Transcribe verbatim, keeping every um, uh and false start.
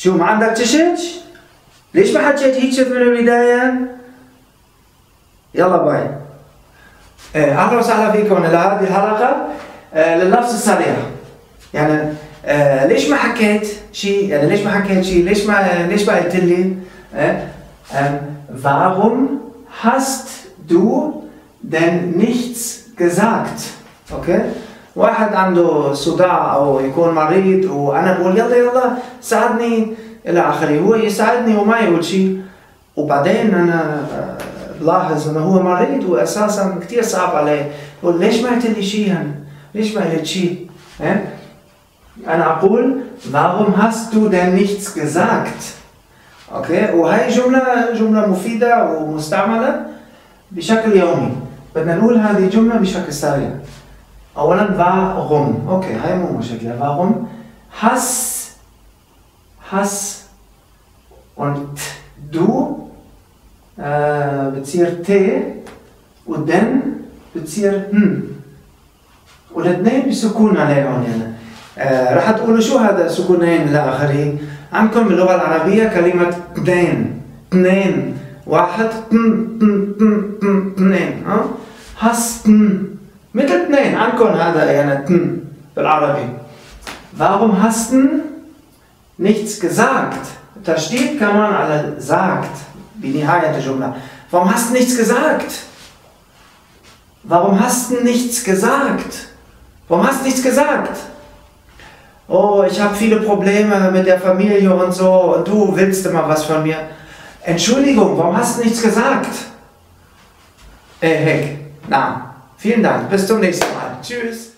شو ما عندك تشتش؟ ليش ما حكيت هيك من البداية؟ يلا باي. أهلا وسهلا فيكم لهذه الحلقة لللفظ السريع. يعني آه ليش ما حكيت شيء؟ يعني ليش ما حكيت شيء؟ ليش ما ليش ما قلت لي؟ آه آه warum hast du denn nichts gesagt؟ اوكي؟ واحد عنده صداع او يكون مريض وانا بقول يلا يلا ساعدني الى اخره، هو يساعدني وما يقول شيء، وبعدين انا بلاحظ انه هو مريض واساسا كثير صعب عليه، بقول ليش ما قلت لي شيء هن؟ ليش ما قلت شيء؟ اه؟ أنا أقول warum hast du denn nichts gesagt؟ أوكي، وهي جملة جملة مفيدة ومستعملة بشكل يومي. بدنا نقول هذه الجملة بشكل سريع. أولاً warum، أوكي هاي مو مشكلة. warum hast hast und du آه بتصير ت ودن بتصير ن، والاثنين بسكون عليهم. يعني آه راح تقولوا شو هذا سكونين الى اخره؟ عندكم باللغه العربيه كلمه اثنين، اثنين، واحد، اثنين، ها؟ هاستن مثل اثنين عندكم هذا يعني اثنين بالعربي. warum hast du nichts gesagt؟ تشديد كمان على sagt بنهايه الجمله. warum hast du nichts gesagt؟ warum hast du nichts gesagt؟ warum hast du nichts gesagt؟ Oh, ich habe viele Probleme mit der Familie und so und du willst immer was von mir. Entschuldigung, warum hast du nichts gesagt? Äh, Heck. Na, vielen Dank. Bis zum nächsten Mal. Tschüss.